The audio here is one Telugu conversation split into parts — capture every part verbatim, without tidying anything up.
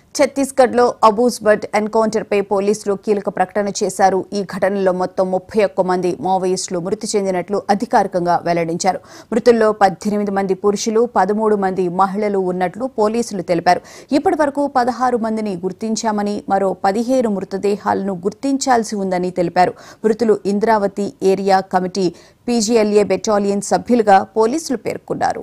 ఛత్తీస్గఢ్లో అబూస్బర్డ్ ఎన్కౌంటర్పై పోలీసులు కీలక ప్రకటన చేశారు. ఈ ఘటనలో మొత్తం ముప్పై ఒక్క మంది మావోయిస్టులు మృతి చెందినట్లు అధికారికంగా వెల్లడించారు. మృతుల్లో పద్దెనిమిది మంది పురుషులు, పదమూడు మంది మహిళలు ఉన్నట్లు పోలీసులు తెలిపారు. ఇప్పటి వరకు పదహారు మందిని గుర్తించామని, మరో పదిహేను మృతదేహాలను గుర్తించాల్సి ఉందని తెలిపారు. మృతులు Indravati area committee PGLA battalion సభ్యులుగా పోలీసులు పేర్కొన్నారు.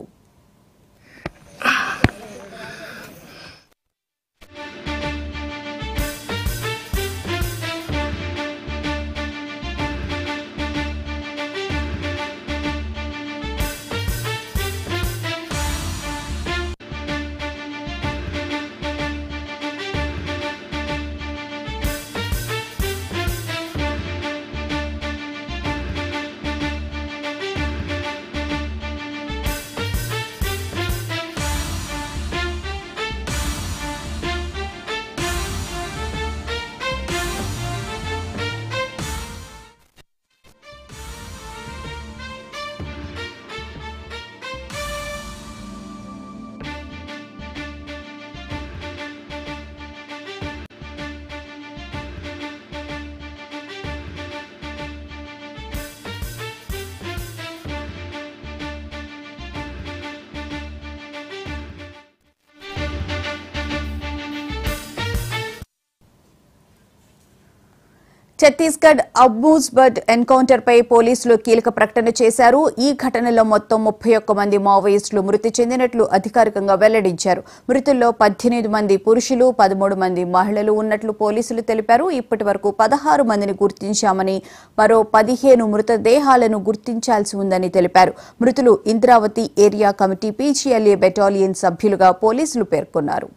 ఛత్తీస్గఢ్ అబూస్బర్డ్ ఎన్కౌంటర్పై పోలీసులు కీలక ప్రకటన చేశారు. ఈ ఘటనలో మొత్తం ముప్పై ఒక్క మంది మావోయిస్టులు మృతి చెందినట్లు అధికారికంగా వెల్లడించారు. మృతుల్లో పద్దెనిమిది మంది పురుషులు, పదమూడు మంది మహిళలు ఉన్నట్లు పోలీసులు తెలిపారు. ఇప్పటి వరకు పదహారు మందిని గుర్తించామని, మరో పదిహేను మృతదేహాలను గుర్తించాల్సి ఉందని తెలిపారు. మృతులు Indravati area committee PGLA battalion సభ్యులుగా పోలీసులు పేర్కొన్నారు.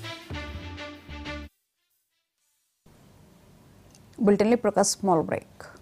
Bulletin for a small break.